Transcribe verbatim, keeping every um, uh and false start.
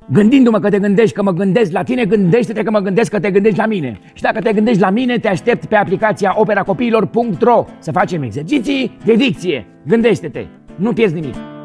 Gândindu-mă că te gândești că mă gândesc la tine, gândește-te că mă gândesc că te gândești la mine. Și dacă te gândești la mine, te aștept pe aplicația opera copiilor punct ro să facem exerciții de dicție. Gândește-te, nu pierzi nimic.